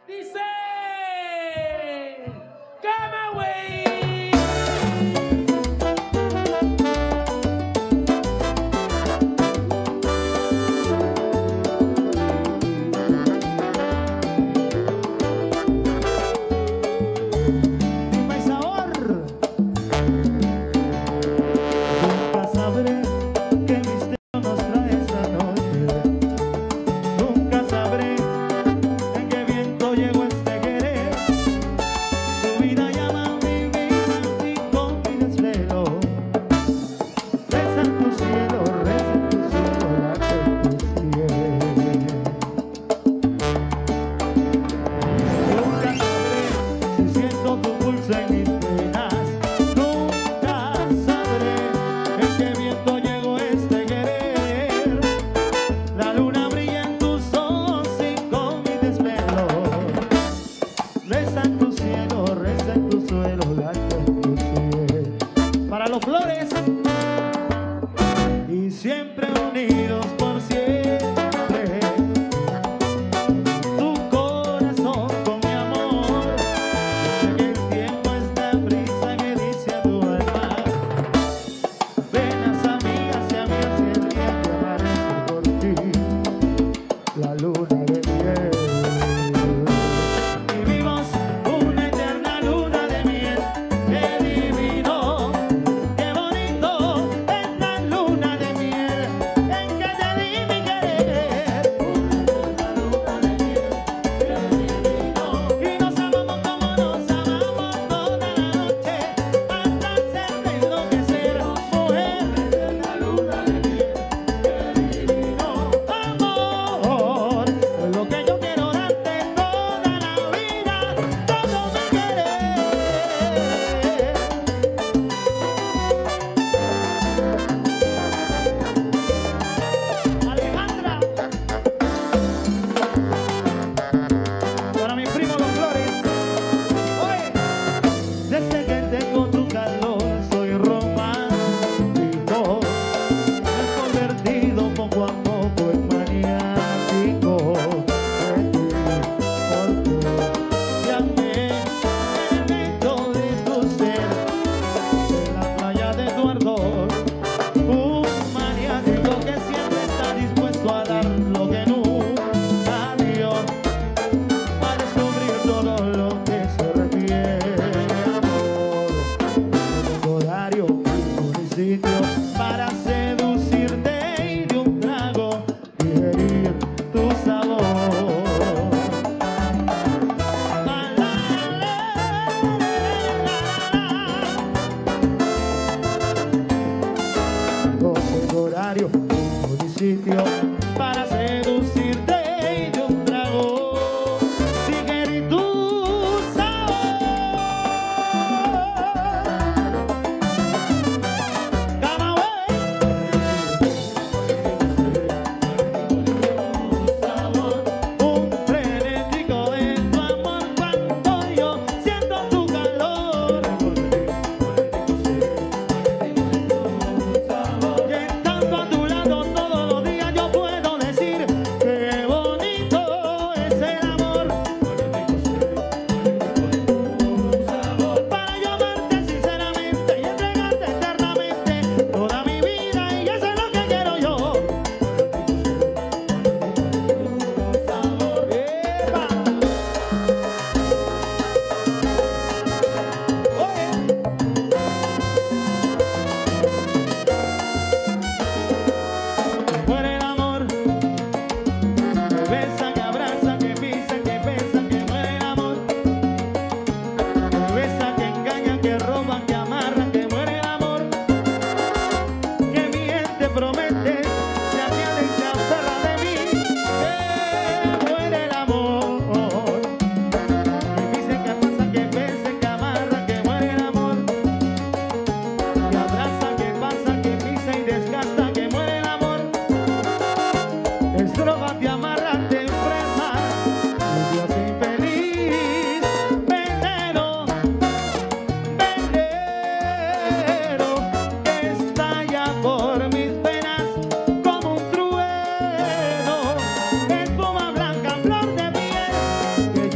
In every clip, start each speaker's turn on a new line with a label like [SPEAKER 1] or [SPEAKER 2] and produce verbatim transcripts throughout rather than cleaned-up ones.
[SPEAKER 1] Dice, cama, güey.
[SPEAKER 2] Nunca sabré en qué viento llegó este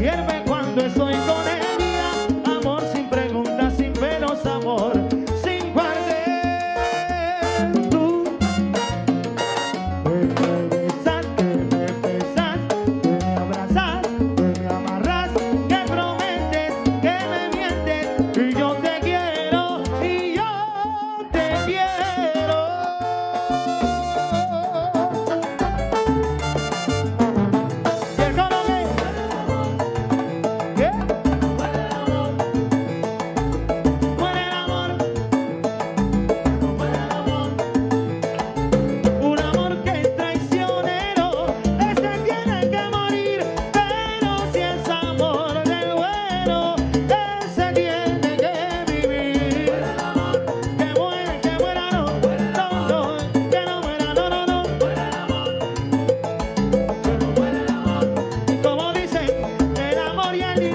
[SPEAKER 1] sirve cuando estoy con ella. Amor sin preguntas, sin pelos, amor sin cuartel. Tú me besas, que me besas, que me abrazas, que me amarras, que prometes, que me mientes, y yo te quiero, y yo te quiero. Y el coro que ¿qué? Muere el amor, muere el amor. Un amor que es traicionero, ese tiene que morir. Pero si es amor del bueno, ese tiene que vivir. Que muera, que muera, no, no, no, que no muera, no, no, no. Como dicen, el amor y el